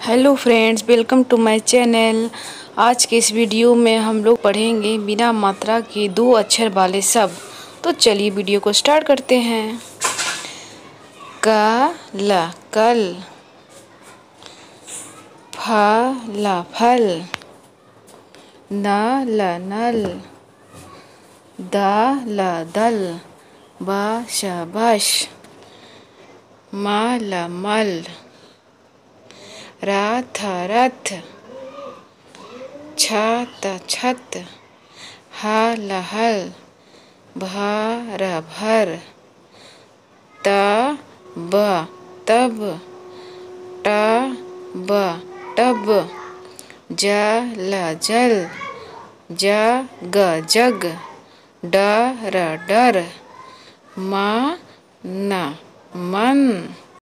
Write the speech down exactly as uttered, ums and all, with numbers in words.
Hello friends, welcome to my channel. आज के इस वीडियो में हम लोग पढ़ेंगे बिना मात्रा के दो अक्षर वाले शब्द। तो चलिए वीडियो को स्टार्ट करते हैं। कल कल, फल फल, नल नल, दल दल, बश बश, मल मल, रथ रथ, छत छत, हल हल, भर भर, तब तब, टब टब, जल जल, जग जग, डर डर, मन मन।